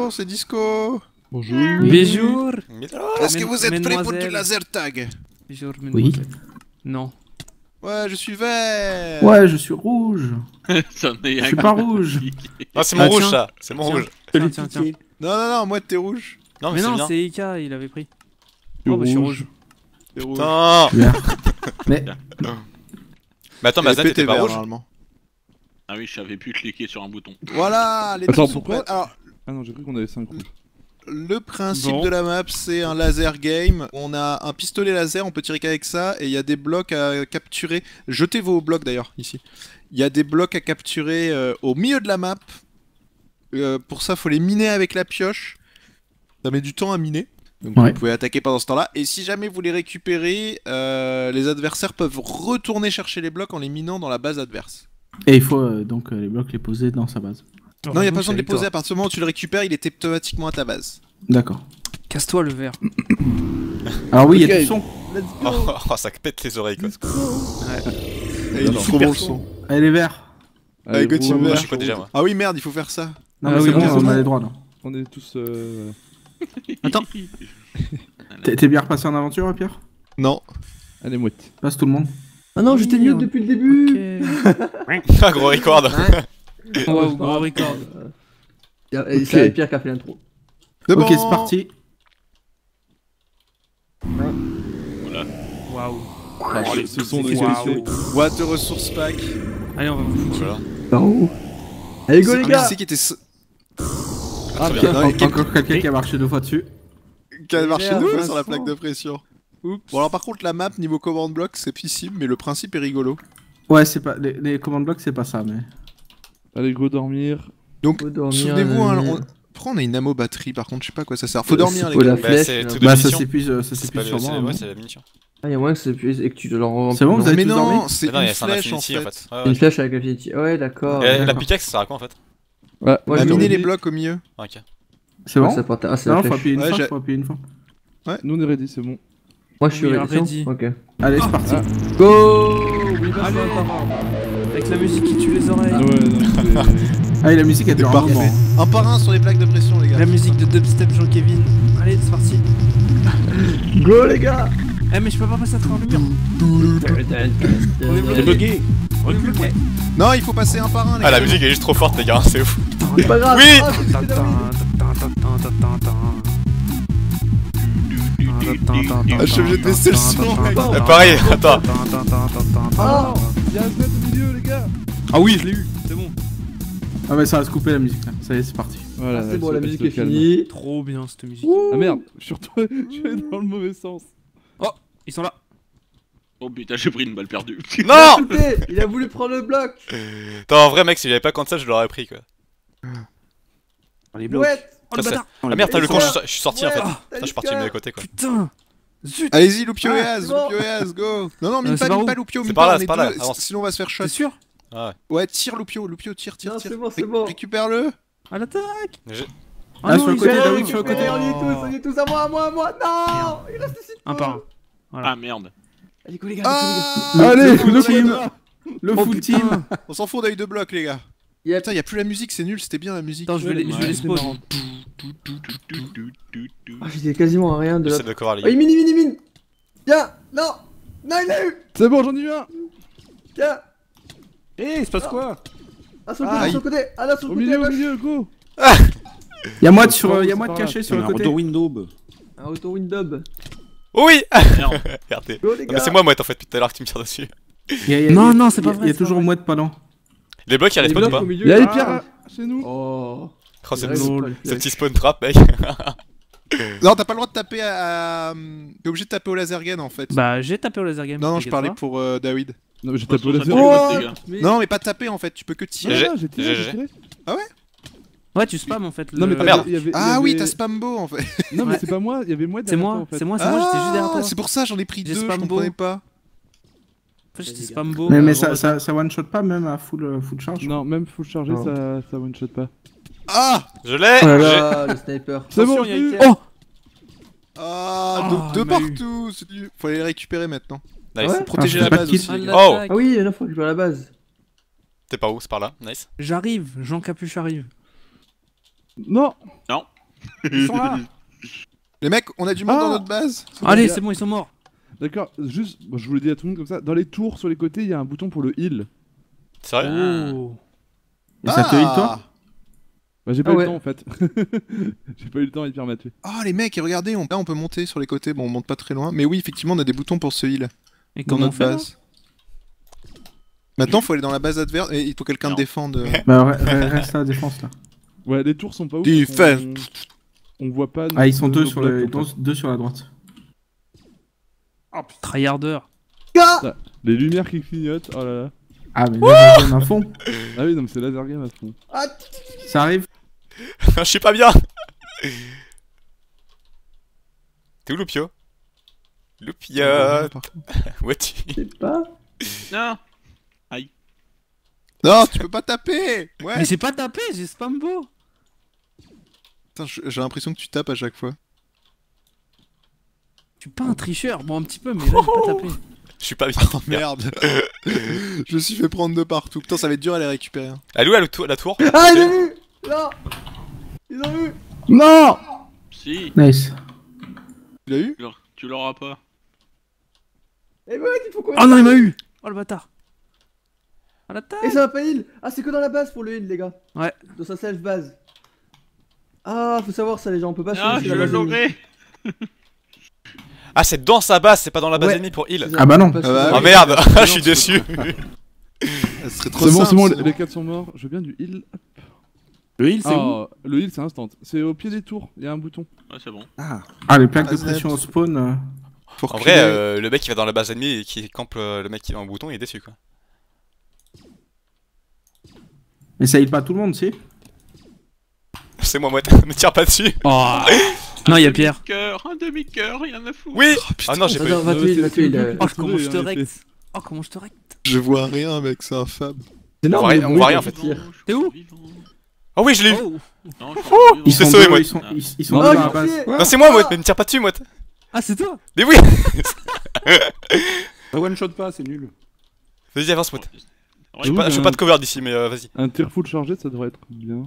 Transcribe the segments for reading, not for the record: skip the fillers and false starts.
bonjour, c'est Disco. Bonjour. Bonjour. Est-ce que vous êtes prêts pour du Mesdemoiselles. laser tag? Bonjour, Oui. mademoiselle. Non. Ouais, je suis vert. Ouais, je suis rouge. C'en est Je un suis pas rouge. Ah, c'est mon Ah, rouge tiens. ça, c'est mon Tiens. rouge. Tiens, tiens. Non, moi t'es rouge. Non, mais, Mais c'est non, bien. c'est Ika, il avait pris. Je Oh, bah, je suis rouge. rouge. T'es rouge. Putain. Mais Mais attends, Mazda, t'étais pas rouge? normalement. Ah oui, je savais plus cliquer sur un bouton. Voilà, les Attends, deux sont pourquoi prêts. Alors, Ah non, j'ai cru qu'on avait 5 rouges. le principe Bon. de la map, c'est un laser game. On a un pistolet laser, on peut tirer qu'avec ça, et il y a des blocs à capturer. Jetez vos blocs d'ailleurs, ici. Il y a des blocs à capturer au milieu de la map. Pour ça, faut les miner avec la pioche. Ça met du temps à miner. Donc Ouais. vous pouvez attaquer pendant ce temps-là. Et si jamais vous les récupérez, les adversaires peuvent retourner chercher les blocs en les minant dans la base adverse. et il faut donc les blocs les poser dans sa base. Non, il n'y a pas besoin de les poser. À partir du moment où tu le récupères, il est automatiquement à ta base. D'accord. Casse-toi le verre. Alors oui, il y a Ok. du son. Oh, ça pète les oreilles quoi. Et il est trop bon le son. Allez les verts. Avec Gauthier rouge. Vert. Moi je suis pas déjà moi. Ah oui, merde, il faut faire ça. Non Ah mais oui, c'est bon, bon, on a bon. les droits là. On est tous. Attends. T'es bien repassé en aventure, Pierre? Non. Allez, mouette. Passe tout le monde. Ah non, j'étais Oui, mute on- depuis le début. Ah, gros record. Wow, gros record. Et c'est Pierre qui a fait l'intro. C'est Ok, bon. c'est parti. Waouh. Allez, ce sont c'est des waouh. solutions. Water Resource Pack. Allez, on va vous foutre. Voilà. Par où? Allez, go les Ah, mais gars. c'est qui était. Ah, bien. Non, il y a encore quelqu'un qui a marché 2 fois dessus. Qui a marché Merde, deux fois Vincent. sur la plaque de pression. Bon alors par contre la map niveau command block c'est pissime mais le principe est rigolo. Ouais, c'est pas les commandes blocs, c'est pas ça, mais. Allez, go dormir. Donc Faut dormir, souvenez-vous pourquoi on a une ammo batterie par contre je sais pas à quoi ça sert. Faut dormir les faut gars. la Bah, flèche. c'est tout de Bah ça munitions. s'épuise C'est pas sur moi. ouais, hein. c'est la munition. Ah, y'a moyen que ça puisse et que tu leur C'est bon, vous avez Mais tous non dormi c'est Mais non, une il y a un flèche en infinity en fait. fait. Ouais, Une ouais. flèche avec Infinity. Ouais, d'accord. Et la d'accord. pickaxe ça sert à quoi en fait? Ouais, Moi, Bah, je miner dormi. les blocs au milieu. Ok. C'est bon? Ça porte- Ah, c'est Non, la faut flèche. appuyer une Ouais, fois, j'ai- faut appuyer une fois. nous on est ready, c'est bon. Moi, je suis Oui, ready. ready. Ok. Allez, c'est parti. Go. Oui, bah, Allez. ça va. Avec la musique qui tue les oreilles. Ah ouais, non, Ah, et la musique elle C'est dure un parfait. moment. Un par un sur les plaques de pression les gars. La musique de Dubstep Jean-Kevin. Allez, c'est parti. Go les gars. Eh, mais je peux pas passer à travers le mur. On est bloqué. bugué. On est bloqué. Non il faut passer un par un les Ah, gars. la musique est juste trop forte les gars, c'est ouf. C'est pas grave. Oui. Ah, j'ai fait la Ah, je suis obligé de baisser le son, mec. Pareil, attends. Ah. Il y a un squelette au milieu, les gars. Ah oui, je l'ai eu. C'est bon. Ah, mais ça va se couper la musique là. Ça y est, c'est parti. Voilà, Ah, c'est bon, elle la se- musique elle est se calme. finie. Trop bien cette musique. Ah merde, je suis allé dans le mauvais sens. Ils sont là. Oh putain, j'ai pris une balle perdue. Non. Écoutez, il a voulu prendre le bloc. Attends, en vrai mec, si j'avais pas compté ça, je l'aurais pris quoi. Les Ouais. Oh le Ça, bâtard. Ah merde, t'as le con, Ouais. je suis sorti en fait. Ouais. Ça, je suis parti de mes côtés quoi. Putain. Zut. Allez-y Loupio et Ah, Az, c'est bon. Loupio et Az, go. Non c'est par mine où pas Loupio, C'est mine par là, pas, on c'est est par là, deux, avance. sinon on va se faire shot. T'es sûr? Ouais tire Loupio, tire. Non, c'est bon, c'est bon. Récupère-le. À l'attaque. J'ai- Ah, sur le ils côté, sont- David, sur le côté. On y est tous à moi, Non. Il reste ici. Un par un. Voilà. Ah merde. Allez, go les gars. Ah Allez, le full team. Le full team. On s'en fout, on a eu deux blocs les gars. Yep. Putain, y a plus la musique, c'est nul, c'était bien la musique. Attends, je vais Ouais, les c'est spawn. marrant. Ah, j'étais quasiment à rien de J'essaie l'autre. de coral Oh, il mine. Tiens, non, il l'a eu. C'est bon, j'en ai eu un. Tiens. Eh, il se passe quoi? Ah, sur le Ah, côté, sur le côté. Ah, là, sur Au le côté, milieu, à au gauche. milieu, go. Y'a moi C'est par là. caché sur le côté. Window. Un auto window. Oui. Merde. Regardez. Go les Non, mais gars. c'est moi en fait depuis tout à l'heure que tu me tires dessus. Non, c'est pas vrai. Il y a toujours mouette pas loin. Les blocs ils Les respawnent ou blocs pas? au milieu. Il y a les Ah. pierres chez nous. Oh. Oh, c'est Ouais, ce c'est pas petit spawn trap mec. Non, t'as pas le droit de taper T'es obligé de taper au laser gun en fait. Bah, j'ai tapé au laser game. Non, je t'inquiète parlais pas. pour David. Non, mais j'ai Ça tapé au laser. fait Oh. quoi, les gars Mais- Non, mais pas taper en fait, tu peux que tirer. GG. Ah, j'ai tiré, j'ai tiré. Ouais, tu spams en fait. Non, mais le- Ah, merde. il y avait- Ah il y oui, avait- t'as Spambo en fait. Non, mais Ouais. c'est pas moi, il y avait moi C'est derrière toi, moi, en fait. c'est moi, j'étais juste derrière toi. C'est pour ça, j'en ai pris J'ai deux, je Spambo. comprenais pas. En fait, j'étais spambo. Mais ça one shot pas même à full charge. Non, même full charger, Non. ça one shot pas. Ah Je l'ai. Oh là là, le sniper. C'est bon, Attention, il y a vu. Iker. Oh. Ah, Ah, donc deux il m'a eu. partout. Faut aller les récupérer maintenant. Nice. Ouais. Protéger Ah, la pas base de aussi. Ah, les gars. l'attaque. Ah oui, là, faut récupérer la base. T'es pas où? C'est par là. Nice. J'arrive, Jean Capuche arrive. Non. Ils sont là. Les mecs, on a du monde Ah. dans notre base. Allez, c'est bon, ils sont morts. D'accord, juste, bon, je vous le dis à tout le monde comme ça, dans les tours sur les côtés, il y a un bouton pour le heal. Sérieux Oh. Et ça te heal, toi? Bah j'ai pas Ah eu ouais. le temps en fait. J'ai pas eu le temps, Hyper m'a tué. Ah les mecs, et regardez, là on peut monter sur les côtés. Bon, on monte pas très loin, mais oui, effectivement, on a des boutons pour se heal Et dans comment on notre fait là base. Maintenant, faut aller dans la base adverse et il faut quelqu'un Non. défendre. Bah, reste à la défense là. Ouais, les tours sont pas ouf. Defense. On voit pas. Ah, ils sont nos deux sur, blocs, en fait. deux sur la droite. Tryharder. Gars. Les lumières qui clignotent, oh là là. Ah, mais là, j'en ai à fond. Ah oui, non, mais c'est laser game à fond. Ah, Ça arrive. Je suis pas bien. T'es où Loupio? Loupio. Où es-tu? je sais pas. Non. Non, tu peux pas taper. Ouais. Mais j'ai pas tapé, j'ai spam beau. Putain, j'ai l'impression que tu tapes à chaque fois. Je suis pas un tricheur, bon un petit peu, mais là j'ai pas tapé. Je suis pas bien. Oh merde. Je me suis fait prendre de partout. Putain, ça va être dur à les récupérer. hein. Elle est où la tour? Ah, ils ont vu. Là. Ils ont vu. Non. Si, Nice. Tu l'as eu? tu l'auras pas. Et ouais, il faut qu'on. Oh non, il m'a eu. Oh le bâtard. À la table. Et ça va pas heal. Ah, c'est que dans la base pour le heal, les gars. Ouais. Dans sa self base. Ah, faut savoir ça, les gens. On peut pas Ah, switcher je la base ennemie. l'aurai. Ah, c'est dans sa base, c'est pas dans la base Ouais. ennemie pour heal. C'est ça, Ah bah non. on peut pas Ah bah switcher. Oh merde, je suis déçu. Ça serait trop C'est bon, simple. les 4 sont morts. Je veux bien du heal. Le heal, Ah, le heal c'est instant. C'est au pied des tours, il y a un bouton. Ouais, c'est bon. Ah, les plaques de Aznet. pression au spawn. Faut En reculer. vrai, le mec qui va dans la base ennemie et qui campe le mec qui est dans le bouton, il est déçu quoi. Mais ça heal pas tout le monde, si. C'est moi, me tire pas dessus. Oh. Non, y'a Pierre. Un demi-cœur, il y en a fou. Oui. putain. Ah non, j'ai pas eu. Attends, va tuer, va tuer. il Oh, comment je te recte. Oh, comment je te recte. Je vois rien, mec, c'est infâme. C'est On voit rien- on voit rien, en fait. T'es où? Oh oui, je l'ai eu. Oh. Non, je suis encore Ils vivant. s'est sont sauvé, deux, moi. ils sont Oh, deux il dans la est base. tué. Non, c'est moi, mais me tire pas dessus, moi. Ah, c'est toi. Mais oui. Ça one shot pas, c'est nul. Vas-y, avance, moi. Ouais, Je fais pas de cover d'ici, mais vas-y. Un tir full chargé, ça devrait être bien.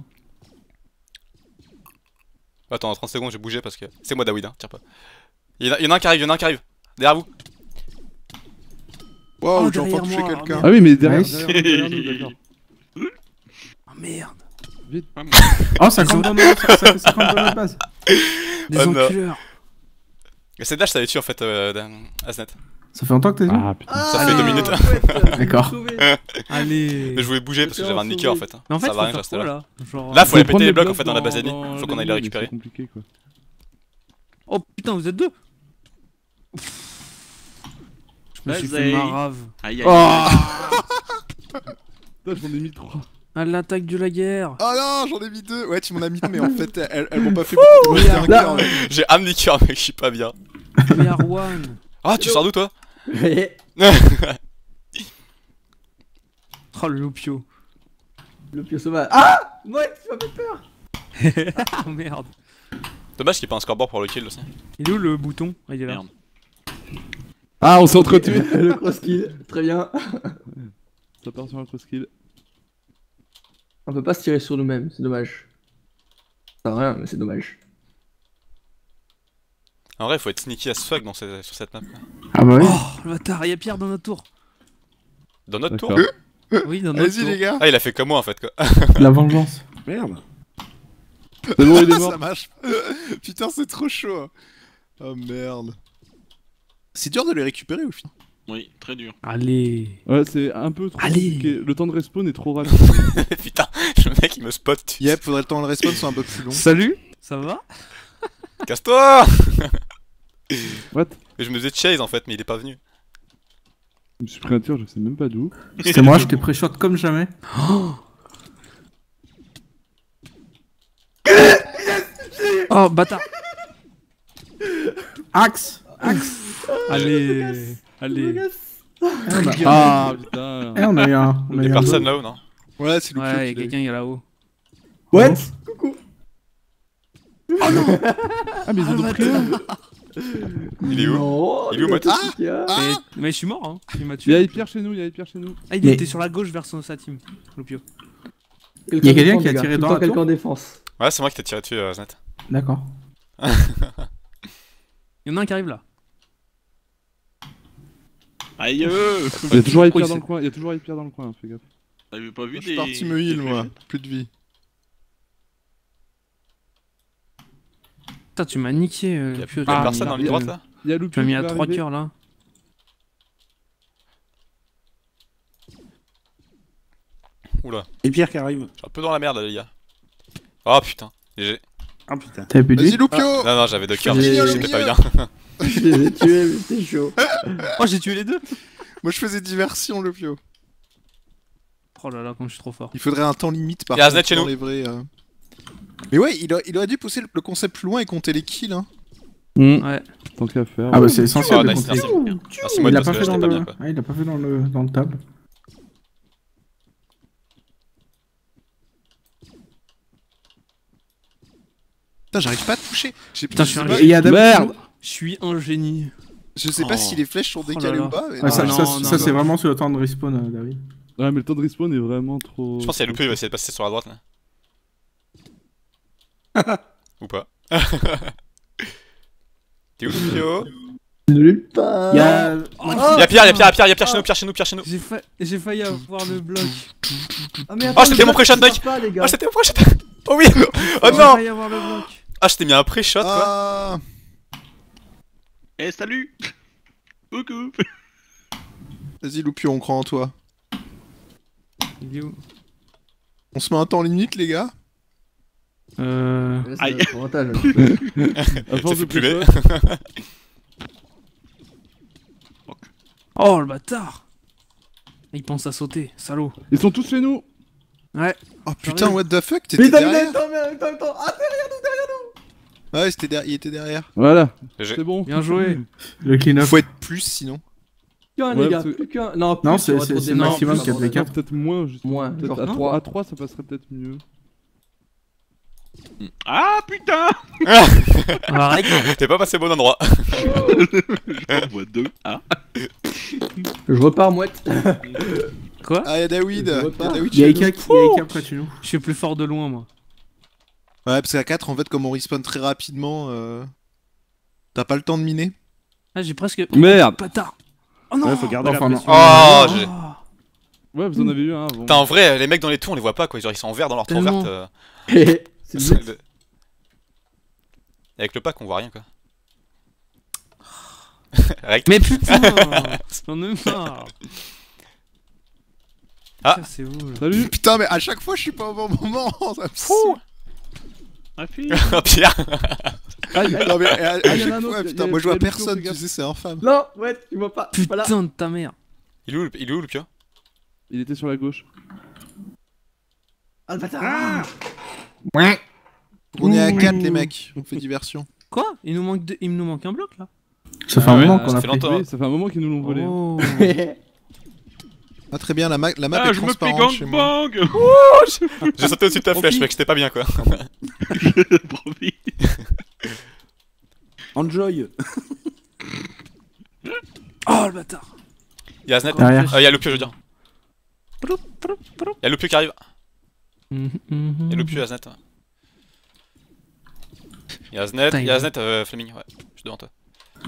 Attends, 30 secondes, je vais bouger parce que c'est moi, David, hein, tire pas. Il y en a un qui arrive, Derrière vous. Waouh, Oh, j'ai enfin derrière touché moi, quelqu'un. Ah oui, mais derrière, Nice. derrière nous, d'accord. Oh merde. Oh, ça campe dans notre base. Des Oh, non. enculeurs. Et cette dash, ça avait tué en fait, Aznet. Ça fait longtemps que t'es vu? Ah putain. Ça fait 2 minutes. D'accord. Allez. Mais je voulais bouger parce que j'avais un nicker en fait. Mais en fait, Ça va faut rien, je faire restais quoi là. là? Genre. Là, faut aller prendre péter les les blocs en blocs fait dans la base dans ennemie. Faut qu'on aille les les lignes, récupérer. C'est compliqué quoi. Oh putain, vous êtes deux. Je me suis fait Vas-y. marave. Aïe, aïe, Oh aïe. Putain, j'en ai mis 3. À l'attaque de la guerre. Oh non, j'en ai mis deux. Ouais, tu m'en as mis deux, mais en fait, elles m'ont pas fait beaucoup. Moi, j'étais un Là. cœur, mec. J'ai un nicker, mec, je suis pas bien. Yarwan. Ah, tu sors d'où toi? Oh le loupio. Le pied sauvage. Ah, ouais, tu m'as fait peur. Ah merde. Dommage qu'il n'y ait pas un scoreboard pour le kill aussi. Il est où le bouton? Ah, il est là. Merde. Ah, on s'est entretués. Le cross kill, très bien. Ça part sur un cross kill. On peut pas se tirer sur nous-mêmes, c'est dommage. Ça sert à rien, mais c'est dommage. En vrai, faut être sneaky as fuck sur cette map. quoi. Ah bah oui. Oh le bâtard, il y a Pierre dans notre tour. Dans notre tour? D'accord. Oui, dans notre Vas-y, tour. les gars. Ah, il a fait comme moi en fait quoi. La vengeance. Merde. C'est bon, il est mort. Ça marche. Putain, c'est trop chaud. hein. Oh merde. C'est dur de les récupérer au final. Oui, très dur. Allez. Ouais, c'est un peu trop Allez. compliqué. Le temps de respawn est trop rapide. Putain, le mec il me spot. Yep, faudrait le temps de respawn soit un peu plus long. Salut. Ça va? Casse-toi! What? Mais je me faisais chase en fait, mais il est pas venu. Je me suis pris un tir, je sais même pas d'où. C'était moi, je t'ai pré-shot comme jamais. Oh bâtard. Axe. Allez. Allez. Ah putain. Eh, on a eu un. On a Y'a eu un personne go. là-haut, non? Ouais, c'est Loupio Ouais, qui y'a l'a eu. quelqu'un qui est là-haut. What? Ah mais ils ont pris un. Il est où? Non, Il est où, Mott? Mais je suis mort, hein. Il m'a Il y a tué. Hyper chez nous, il y a Hyper chez nous. Ah, il Mais- était sur la gauche vers sa team. Loupio. Y a quelqu'un qui a tiré dans la quelqu'un tour en défense. Ouais, c'est moi qui t'ai tiré dessus, Znet. D'accord. Il y en a un qui arrive là. Aïe Il y a toujours les pierres Oui, dans c'est- le coin, il y a toujours les pierres dans le coin, fais gaffe. T'avais pas vu Je suis parti me heal, moi. Plus de vie. Putain, tu m'as niqué. Y'a Pio, y'a tu personne m'as en mis- ligne droite là? Il y a Tu Loupio m'as mis qui à va 3 arriver. cœurs là. Oula, Et Pierre qui arrive. je suis un peu dans la merde là, les gars. Oh putain, GG. Ah putain. T'avais plus de Vas-y, vie Loupio. Non, non, j'avais 2 cœurs, J'ai- mais c'était pas bien. Je les ai tués, mais c'est chaud. Oh, j'ai tué les deux. Moi, je faisais diversion, Loupio. Oh là là, comme je suis trop fort. Il faudrait un temps limite par Il y a contre, Aznet chez dans nous. les vrais. Mais ouais, il aurait dû pousser le concept plus loin et compter les kills. Hein. Ouais. Tant qu'à faire. Ah bah c'est essentiel Oh, de nice, compter. merci. Merci moi Il a parce pas que fait là dans j'étais pas le... bien quoi. Ah, il a pas fait dans le table. Putain, j'arrive pas à toucher. Putain, je suis sais un pas, Et il y a Adam Merde. Je suis un génie. je sais pas Oh. si les flèches sont là décalées là. ou pas. Mais Ouais, ça, non, ça, non, ça, non. c'est vraiment sur le temps de respawn, David. Ouais, mais le temps de respawn est vraiment trop. Je pense qu'il y a Loupio, il va essayer de passer sur la droite là. Ou pas. T'es où Loupio? Nulle part. Il y a... Y'a Pierre, y'a Pierre chez nous, Pierre chez nous, Pierre chez nous. J'ai failli avoir le bloc. Ah, mais Oh, c'était mon pré-shot, ça mec. passe pas, les gars. Oh, c'était mon prochain. Oh oui. Oh J'ai non. failli avoir le bloc. Ah, je t'ai mis un pré-shot quoi. Ah, Eh, salut. Coucou. vas-y, Loupio, on croit en toi. Il est où? On se met un temps limite, les gars. Euh. Là, c'est Aïe. notre avantage. À Ça force de fait plumer. pré-shot. Oh le bâtard. Il pense à sauter, salaud. Ils sont tous chez nous. Ouais. Oh putain, what the fuck, t'étais Putain, derrière. attends, attends. Ah, Ouais, il était derrière. Voilà, GG. c'est bon. Bien joué. Le clean-up. Faut être plus sinon. plus qu'un, Ouais, les gars. parce que- Plus qu'un. Non, Non, plus, c'est il y aura trop le de maximum démons. 4 v Non, 4. peut-être moins, juste. Moins, Peut-être genre à non. 3, à 3, ça passerait peut-être mieux. Ah putain. Arrête. T'es pas passé au bon endroit. J'en vois deux. Ah. Je repars, mouette. Quoi? Ah, y'a David. Je vois pas. David Il y a chez nous. Ika près de chez nous. Je suis plus fort de loin, moi. Ouais, parce qu'à 4, en fait, comme on respawn très rapidement, t'as pas le temps de miner. Ah, j'ai presque. Merde. Bâtard. Oh non. Ouais, faut garder Enfin, la non. pression. Oh, GG. Oh. Ouais, vous en avez eu un avant. Putain, en vrai, les mecs dans les tours, on les voit pas quoi. Genre, ils sont en vert dans leur tour Tellement. verte. C'est le Avec le pack, on voit rien quoi. Rect. Mais putain. J'en ai marre. Ah. Ça, c'est où là? Salut. Putain, mais à chaque fois, je suis pas au bon moment. Ça me saoule. Ma fille. Oh, Pierre. Non, mais à Ah, y en a chaque un autre, fois, y a- putain, y a- moi je y a vois du personne, tour, fais tu sais, c'est infâme. Non, ouais, tu vois pas. Putain Voilà. de ta mère. Il est où le Pio? Il était sur la gauche. Ah, le bâtard. On est à 4, les mecs, on fait diversion. Quoi? Il nous manque un bloc là. Ça fait un ouais, moment ça qu'on a fait pris. longtemps. Oui, ça fait un moment qu'ils nous l'ont volé. hein. Oh. Ah, très bien, la map Ah, est je me fais transparente chez moi. gangbang. J'ai sauté au-dessus de ta flèche, mec, c'était pas bien quoi. Promis. Enjoy. Oh le bâtard. Y'a Aznet. Derrière. Y'a le Pio, je veux dire. Y'a le Pio qui arrive. Y'a le Pio et Aznet. Y'a Aznet, Putain, y'a Aznet, Fleming, ouais. Je suis devant toi.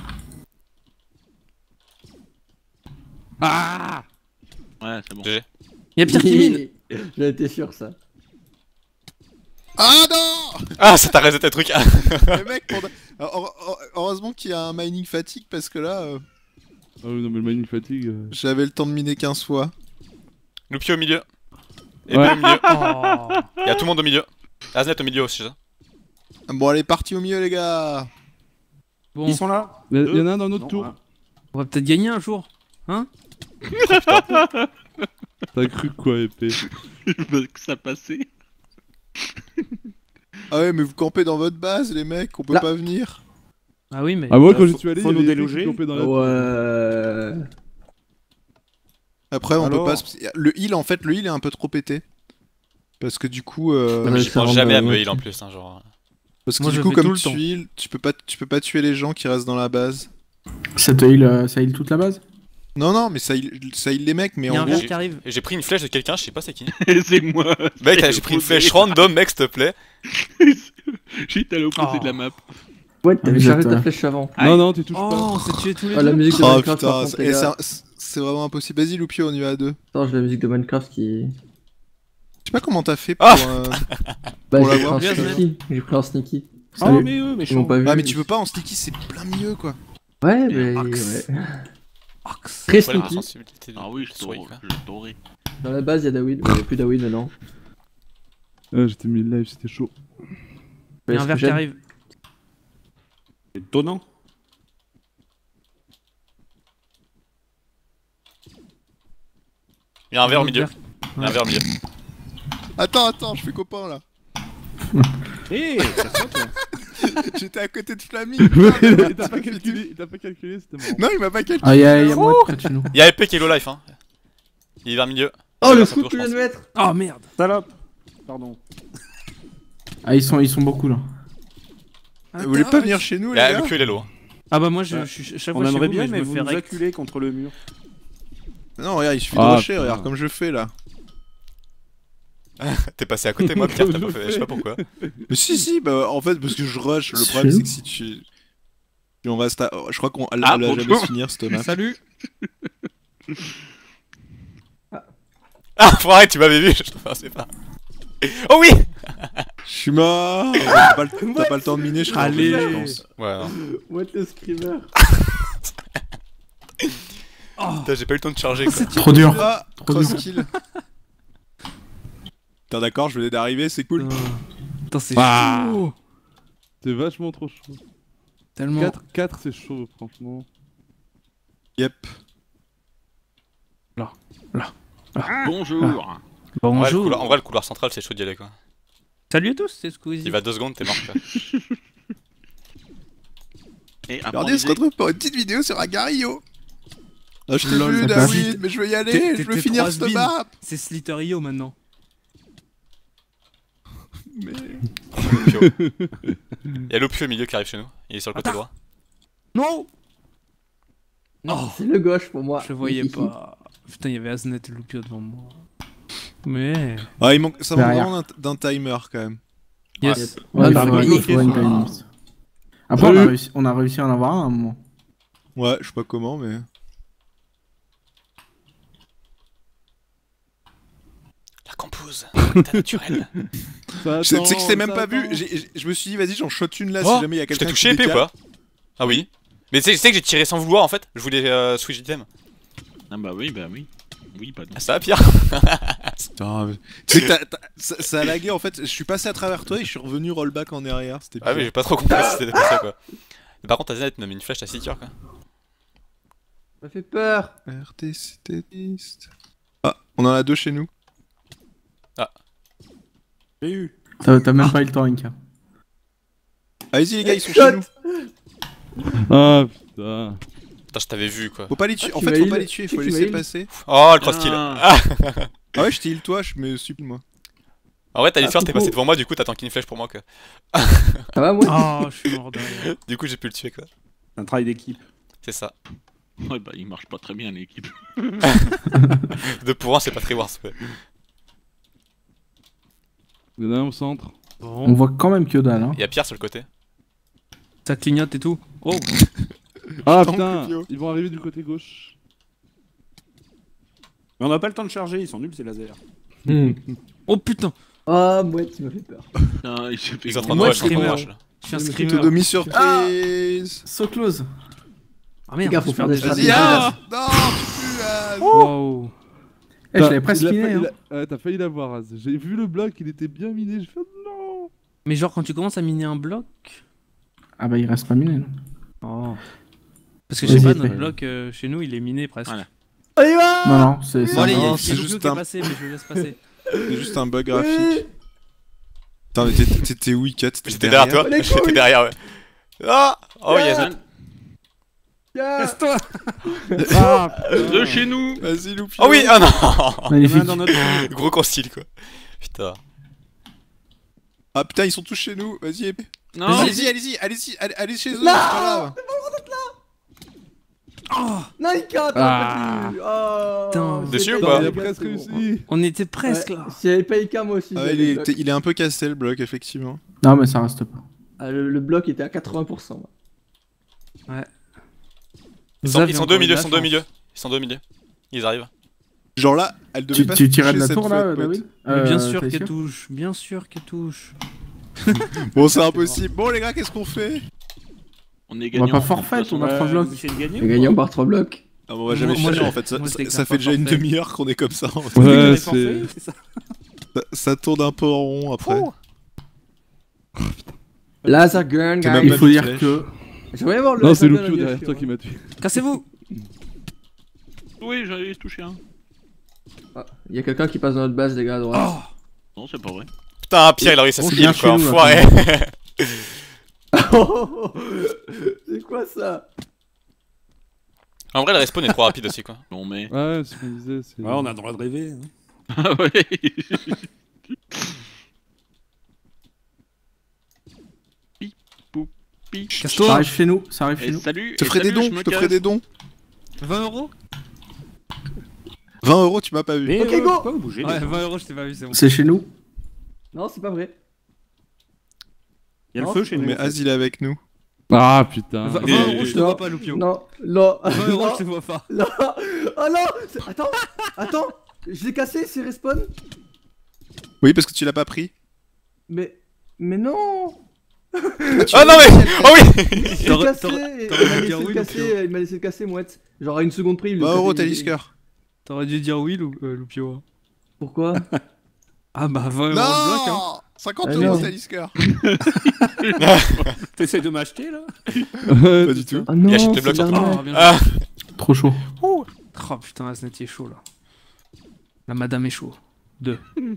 Ah. Ouais, c'est bon. GG. Y'a Pierre qui mine. J'en étais sûr, ça. Ah non. Ah, ça t'a reset tes trucs. Mais mec, heureusement qu'il y a un mining fatigue parce que là, Ah oui, non, mais le mining fatigue. j'avais le temps de miner 15 fois. Le Pio au milieu. Et Ouais. Pio au milieu. Oh. Y'a tout le monde au milieu. Aznet au milieu aussi, ça. Bon, allez, parti au milieu, les gars. Bon, Ils sont là. Il y en a un dans notre Non, tour. hein. on va peut-être gagner un jour. T'as cru quoi, épée? Je veux que ça passait. Ah ouais, mais vous campez dans votre base, les mecs, on peut Là. pas venir. Ah oui, mais. Ah, moi, quand Faut- j'y suis allé, faut il y nous avait déloger. épée qui campait dans la Ouais. Après, on Alors peut pas. Le heal, en fait, le heal est un peu trop pété. Parce que du coup, Ouais, Je ça pense rend jamais à mal, me ouais. heal en plus, hein, genre. parce que Moi, du je coup, fais comme tout le tu temps. heal, tu peux pas tuer les gens qui restent dans la base. Ça heal toute la base? Non, non, mais ça heal les mecs, mais Il y a en un gros. verre qui arrive. Et j'ai pris une flèche de quelqu'un, je sais pas c'est qui. C'est moi. Mec, j'ai pris une flèche random, mec, s'il te plaît. J'étais à l'opposé de la map. Ouais, t'avais Vous chargé êtes, ta flèche avant. Non, non, tu touches pas. Oh, on s'est tué tous les Ah, la deux. musique de Oh Minecraft, par putain, contre, les gars. c'est vraiment impossible. Vas-y, Loupio, on y va à deux. Attends, j'ai la musique de Minecraft qui. Je sais pas comment t'as fait pour. Ah Bah, Pour j'ai l'avoir pris un bien, sneaky. J'ai pris un sneaky. Oh, mais eux, mais Ils m'ont pas vu. Ah, mais tu peux pas en sticky, c'est plein milieu quoi. Ouais, mais. Axe. Ouais. Axe. Très Voilà, la sneaky. sensibilité Ah oui, je souris, quoi. t'aurais. Dans la base, il y a David. Mais il y a plus David maintenant. J'étais mis live, c'était chaud. Il y a un verre qui arrive. étonnant. Il y a un verre au milieu. Il y a un verre au milieu. Attends, je fais copain là. Hé, ça saute là. J'étais à côté de Flammy. Il t'a pas calculé, c'était marrant. Non, il m'a pas calculé. Ah, y'a moi près de chez nous. Il y a épée qui est low life, hein. Il est vers le milieu. Oh, Il le va sur foot tour, que je je viens de pense. mettre. Oh merde. Salope. Pardon. Ah, ils sont beaucoup là. Vous voulez pas venir chez nous les Là, gars le cul il est low. Ah bah moi je suis chaque On fois chez aimerait vous, bien, je mais me vous fais nous rect. acculez contre le mur. Non, regarde, il suffit de Ah, rusher, putain. regarde comme je fais là. T'es passé à côté de moi, Pierre, t'as pas fait. Je sais pas pourquoi. Mais si, bah en fait, parce que je rush. Le C'est problème, c'est chelou. que si tu. Si on reste à... Je crois qu'on elle Ah, elle va jamais bonjour. se finir cette map. Salut. Ah, faut arrêter, tu m'avais vu, je te pensais pas. Oh oui! Je suis mort. T'as pas le temps de miner, je serais Allez. revenu, je pense. Ouais, non. What the screamer. Putain, j'ai pas eu le temps de charger quoi. Trop dur. Ah, Trop cross dur. kill. Putain, d'accord, je venais d'arriver, c'est cool. Putain c'est Ah. chaud. C'est vachement trop chaud. Tellement. 4 c'est chaud, franchement. Yep. Bonjour. En vrai, Bonjour. en vrai, le couloir central, c'est chaud d'y aller quoi. Salut à tous, c'est Squeezie. Il va 2 secondes, t'es mort quoi. Et Regardez, on se retrouve pour une petite vidéo sur Agario. Ah, je t'ai Lol, vu, ça David, mais je veux y aller, je veux T'es finir trop cette has-been. map. C'est Slither.io maintenant. Mais... Il y a l'Opio au milieu qui arrive chez nous. Il est sur le côté droit. Non. Non, c'est le gauche pour moi. Je voyais pas. Putain, il y avait Aznet et Loupio devant moi. Mais. Ah, ça manque Derrière. vraiment d'un timer quand même. Yes. Ouais, il t'as faudrait bloqué, il faudrait une ça. timing. Après, on a réussi à en avoir un à un moment. Ouais, je sais pas comment, mais... La compose. L'état naturel. Ça Tu sais attend, que je t'ai même ça pas vu, attend. je me suis dit, vas-y, j'en shot une là Oh, si jamais il y a je quelqu'un t'ai qui touché épée ou décale. pas? Ah oui. Mais tu sais que j'ai tiré sans vouloir en fait. Je voulais switch item. Ah bah oui, bah oui. Oui, pardon. Ah, ça va pire. Putain, tu sais que ça a lagué en fait, je suis passé à travers toi et je suis revenu rollback en arrière, c'était Ah oui, j'ai pas trop compris si c'était ça quoi. Mais par contre, Aznet m'a mis une flèche à 6 quoi. Ça fait peur. RTC Test. Ah, on en a 2 chez nous. J'ai eu. T'as même pas eu le temps, Inka. Allez-y les gars, ils sont Shot. chez nous. Ah putain. Putain, je t'avais vu quoi. Faut pas les tuer, Ah, en tu fait m'as faut heal. pas les tuer, Tu faut sais les que tu laisser m'as heal. passer. Oh, le cross kill. Ah. Ah ouais, je t'ai heal toi, je me suis moi. En vrai, t'as Ah, l'histoire, t'es coucou. passé devant moi, du coup, t'as tanké une flèche pour moi quoi. Ça va, moi? Oh, je suis mort derrière. Du coup, j'ai pu le tuer quoi. Un travail d'équipe. C'est ça. Ouais, bah il marche pas très bien l'équipe. 2 pour 1, c'est pas très worse. Ouais. Il y en a un au centre. On Bon, voit quand même que dalle, hein. Il y a Pierre sur le côté. ça clignote et tout. Oh. Ah Tant putain, que Pio. ils vont arriver du côté gauche. Mais on a pas le temps de charger, ils sont nuls ces lasers. Oh putain. Ah, moi, tu m'as fait peur. Putain, il s'est fait Ils sont en train de Moi, rush, je ils sont en train de screamer. rush, là. Je suis un Je me Te screamer. demi surprise. So close. Ah merde, Les gars, faut faut faire faire des des Vas-y, stratégies. Az. Non, tu pues, Az. Wow. Eh, je l'avais presque miné, hein. Ouais, t'as failli l'avoir, Az. J'ai vu le bloc, il était bien miné. Je fais non. Mais genre quand tu commences à miner un bloc. Ah bah, il reste pas miné, non. Oh. Parce que je sais Vas-y, pas, notre fais. bloc chez nous il est miné presque. Voilà. Allez, va! Non, non, c'est Bon, allez, il y a Non, il y a c'est Loupio juste qui est un- passé, mais je le laisse passer. C'est juste un bug graphique. Putain, mais t'étais où, Kat? J'étais derrière toi. Les J'étais couilles. derrière, ouais. Ah! Oh, Yeah. yes. Casse-toi. Ah De chez nous. Vas-y, Loupio. Oh oui! Ah non! magnifique. dans notre... Gros concile quoi. Putain. Ah putain, ils sont tous chez nous. Vas-y, épée. Non. Allez-y, allez chez eux, c'est pas grave. Non, il cante, Ah. Oh, Putain. c'est Dessus ou pas pas Il a grave, presque c'est bon. réussi. On était presque Ouais, là. S'il y avait pas Ika, moi aussi. Ah ouais, j'avais le bloc. il est un peu cassé le bloc, effectivement. Non, mais ça reste pas. Ah, le bloc était à 80%. Ils sont deux au milieu, ils sont deux au milieu. Ils sont deux au milieu. Ils arrivent. Genre là, elle devait pas Tu se tirais de toucher la cette tour fois, là, pote. David Mais bien sûr t'es qu'elle touche, bien sûr qu'elle touche. Bon, c'est impossible. Bon, les gars, qu'est-ce qu'on fait? On est On gagnant. va pas forfait, on a 3 blocs. Et gagnant par 3 blocs. Ah, on va jamais Moi, finir j'ai- en fait. moi, je déclare Ça pas fait déjà une forfait. demi-heure qu'on est comme ça. En fait. Ouais, c'est. Ça tourne un peu en rond après. Laser gun, C'est guys. même Il pas faut une dire flèche. que. J'aimerais bien voir le Non, c'est laser gun Lupio en derrière action, toi hein. qui m'a tué. Cassez-vous. Oui, j'avais touché un. Ah, y a quelqu'un qui passe dans notre base, les gars, à droite. Non, c'est pas vrai. Putain, Pierre, il a réussi à On se vient kill quoi, chez nous, enfoiré. C'est quoi ça? En vrai, le respawn est trop rapide aussi quoi. Non, mais. Ouais, c'est ce qu'on disait. c'est- Ouais, on a le droit de rêver. hein. Ah ouais. Pi, pou, pi. Ça Casse-toi. arrive chez nous, ça arrive chez Et nous. salut. Je te et ferai des salut, dons, me je te ferai casse. des dons. 20 euros 20 euros, tu m'as pas vu. Mais Ok, go. pas vous bouger. Ouais, 20 euros, je t'ai pas vu, c'est bon. C'est chez nous. Non, c'est pas vrai. Il y a le Non, feu chez nous. Mais Az, il est avec nous. Ah putain. 20 Et- euros, je te Non. vois pas, Lupio. Non, non, 20 euros, non, je te vois pas. non. Oh non attends, attends. Je l'ai cassé, c'est respawn. Oui, parce que tu l'as pas pris. Mais non. Oh non mais. Oh oui. Je l'ai T'aurais- cassé. t'aurais- Il t'aurais m'a dû laissé dire le oui, casser, Lupio. il m'a laissé le casser, mouette. Genre à une seconde près, il le 20 euros, cassait, Talisker. T'aurais dû dire oui, Lupio. Pourquoi? Ah bah 20 euros le bloc, hein. Non 50 Ah, euros, non. Talisker. T'essayes de m'acheter là? Pas du tout. Ah non, Il achète des c'est blocs sur l'arnaque. Ah, bien Ah. Trop chaud. Oh putain, la snette est chaud là. La madame est chaud. 2.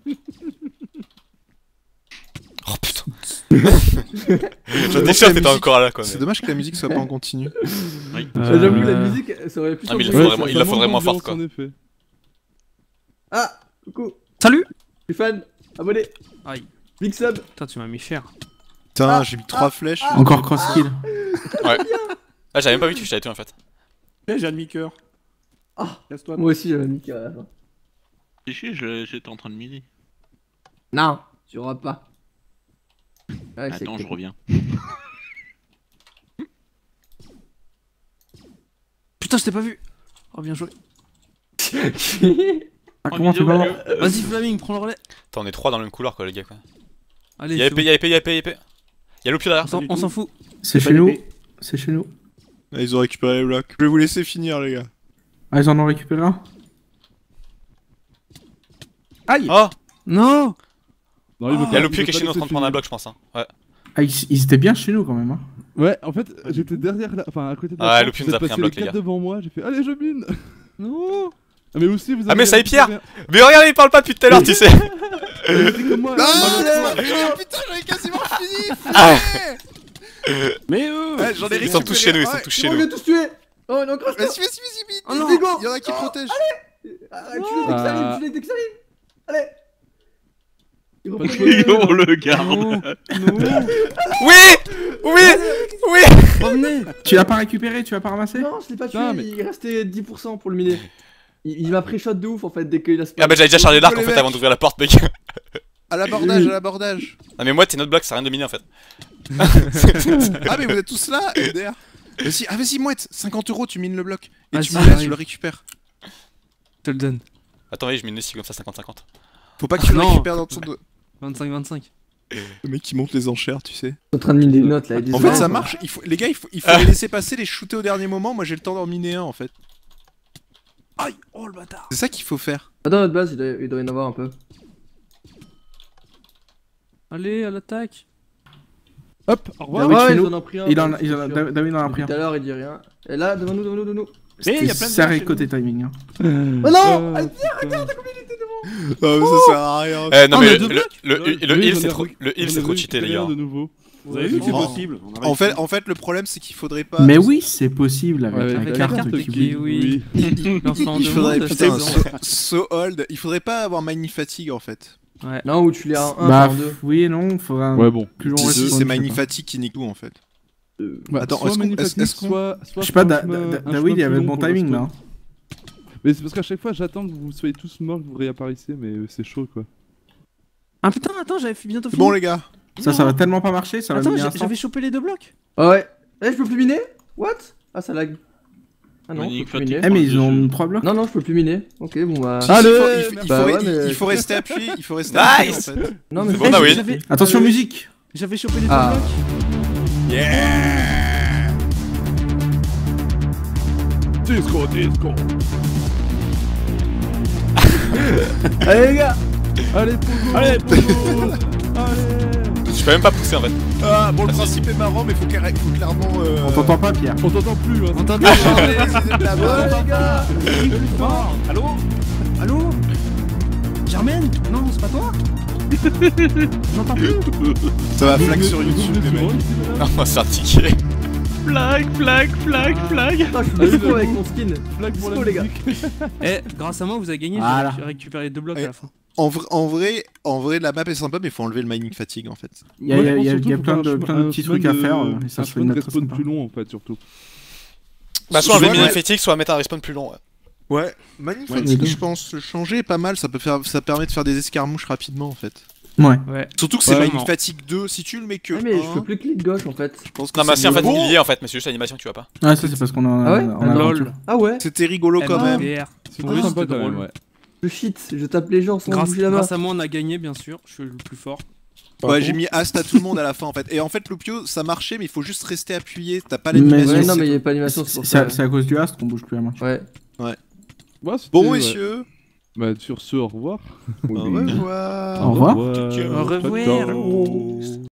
Oh putain. Le t-shirt était encore là quoi. C'est mais- dommage que la musique soit pas en continu. Oui. J'avoue, la musique, ça aurait pu Ah, mais il s'envoyer. la faudrait- il la faudrait moins forte, quoi. En effet. Ah, coucou. Salut. Je suis fan. Abonné. Aïe. Big sub. Putain, tu m'as mis cher. Putain, j'ai mis 3 flèches. Encore cross kill. Ah, j'avais même pas vu que je t'avais tué en fait. Eh, j'ai un demi-cœur. Ah. Laisse-toi. Moi aussi, j'avais mis cœur à la fin. C'est chier, j'étais en train de miner. Non, tu auras pas. Ouais, c'est Attends, je cool. reviens. Putain, je t'ai pas vu. Oh, bien joué. Ah, En comment tu vidéo, vas vidéo. Vas-y, Flaming, prends le relais. Attends, on est 3 dans le même couloir quoi les gars quoi. Allez, Y'a c'est épée, bon. y'a épée, y'a épée, y'a épée. Y'a Lupio derrière. On s'en fout. C'est pas chez nous. d'épée. C'est chez nous. Ah, ils ont récupéré les blocs. Je vais vous laisser finir, les gars. Ah, ils en ont récupéré un. Aïe! Oh. Non. Non, il veut Y'a pas- Lupio il qui est veut chez nous en pas train de prendre un laisser bloc je pense hein. Ouais. Ah, ils étaient bien chez nous quand même. Hein. finir. Ouais, en fait, j'étais derrière la. Enfin, à côté de la. Ah, porte, Lupio vous nous a êtes pris un passés bloc, les les quatre gars. devant moi, j'ai fait allez, je mine. Non. Ah, mais aussi, vous avez. Ah, mais ça y est, Pierre. vous Mais regardez, il parle pas depuis tout à l'heure tu sais. avez- C'était comme moi. Non, Ah, putain, j'avais quasiment fini. Ah. Mais Ouais, j'en ai Ils sont tous chez nous, ils sont Ouais. tous C'est chez bon, nous. je vais tous tuer. Oh, non, encore Vas-y, vite. Oh non. Il y en a qui protègent. Tu les dès que ça arrive, tu les dès que ça arrive. Allez. Il Pas de reprend cheveux. le- On le garde. Non. Non. Oui. Revenez. Tu l'as pas récupéré, tu l'as pas ramassé? Non, je l'ai pas tué, Non, mais- il restait 10% pour le miner. Il m'a pré-shot de ouf en fait dès qu'il a Ah bah j'avais déjà chargé l'arc en les fait mecs. avant d'ouvrir la porte mec. À l'abordage. Ah mais moi t'es notre bloc, ça a rien de miner en fait. Ah, mais vous êtes tous là, MDR. Vas-y, mouette, 50 euros, tu mines le bloc. Et Vas-y, tu me laisses, j'arrive. je le récupère. Je te le donne. Attends, oui, je mine aussi comme ça 50-50. Faut pas que tu le Non. récupères dans ton dos. 25-25. Le mec qui monte les enchères, tu sais. en train de miner des notes là. En fait, ça marche. Les gars, il faut les laisser passer, les shooter au dernier moment. Moi, j'ai le temps d'en miner un en fait. Aïe. Oh le bâtard. C'est ça qu'il faut faire. Ah, dans notre base, il doit y en avoir un peu. Allez, à l'attaque. Hop, au revoir. David, Ouais, chez ils nous. en ont pris un. Il en je a, suis sûr. David en a pris Depuis tout à un. l'heure, il dit rien. Et là, devant nous. Mais il y a C'était plein de serré gars côté timing. Hein. Oh non. Ah, mais ça sert à rien. Non Ah, on mais a deux blocs le Oui, heal j'en ai c'est trop, re- le heal j'en c'est ai trop cheaté les récupéré gars. un de nouveau. Vous avez vu que c'est En- possible. On a En réussi. fait, le problème, c'est qu'il faudrait pas. Mais oui, c'est possible avec Ouais, la avec carte la carte qui qui- oui. Lancement Il de faudrait, monde, putain, c'est so hold. Il faudrait pas avoir Mining Fatigue en fait. Ouais. Non, où tu l'as en 1, Bah, en 2. oui et non, faudra un Ouais, bon. plus long Si, respawn, c'est je sais Mining pas. Fatigue qui nique tout en fait. Bah, Attends, soit est-ce qu'on- Manifacting, est-ce qu'on- soit Je sais pas, un chemin- un David, chemin il y avait plus le long bon pour timing le là. spawn. Mais c'est parce qu'à chaque fois, j'attends que vous soyez tous morts, que vous réapparaissez, mais c'est chaud quoi. Ah putain, attends, j'avais bientôt C'est fini. bon, les gars. Ça va tellement pas marcher, ça va Attends, miner un instant. j'avais chopé les 2 blocs. Ah ouais. Eh, je peux plus miner? What? Ah, ça lag. Ah non, je Magnifique peux plus miner. Eh, mais ils ont mis 3 blocs. Non, non, je peux plus miner. Ok, bon bah. Si, Allez, bah ouais, mais- il faut rester appuyé, il faut rester appuyé en Nice. fait. Non, mais C'est bon, David. Attention, musique. J'avais chopé les 2 Ah. blocs. Disco, disco. Allez, les gars! Allez, Pogo. Allez, Pogo. Allez. Je peux même pas pousser en fait. Ah, bon, le principe est marrant, mais faut clairement. On t'entend pas, Pierre. On t'entend plus. Hein. On t'entend Allez, c'est de la Ouais, mort. les gars! Allô? Allô? Germaine? Non, c'est pas toi? J'entends plus. Ça va flag sur YouTube, les mecs. On va se faire tiquer. Flag. Putain, je suis disco avec mon skin. Blague pour Disco, la les gars. musique. Eh, grâce à moi, vous avez gagné. Voilà. J'ai récupéré les 2 blocs à la fin. En vrai, la map est sympa, mais faut enlever le mining fatigue en fait. Il y a plein de petits trucs à faire. Et ça un se fait chemin de une très respawn sympa. plus long en fait, surtout. Bah, soit enlever Ouais. mini fétique, soit mettre un respawn plus long. Ouais. Ouais, mining Ouais, fatigue, les deux. je pense, le changer est pas mal, ça permet de faire des escarmouches rapidement en fait. Ouais. Ouais. Surtout que c'est Ouais, mining non. fatigue 2, si tu le mets que Ah, mais je 1, peux plus clic gauche en fait. je pense que Non, mais c'est si en fait, mieux. il y est en fait, mais c'est juste l'animation que tu vois pas. Ah, ça, c'est parce qu'on a. Ah ouais on a Lol. aventure. Ah ouais? C'était rigolo quand même. MDR. C'était Oui, sympa c'était quand même, drôle. ouais. Je cheat, je tape les gens sans bouger la main. Grâce à moi, on a gagné, bien sûr. Je suis le plus fort. Ouais, j'ai mis Ast à tout le monde à la fin en fait. Et en fait, Loupio, ça marchait, mais il faut juste rester appuyé, t'as pas Mais- l'animation. Ouais, non, c'est mais tout. y'a pas d'animation, c'est pour ça. C'est à cause du Astre qu'on bouge plus la main. Ouais. Ouais, c'était- Bon, ouais. messieurs, Bah, sur ce, au revoir. au revoir. Au revoir. Au revoir. Ciao.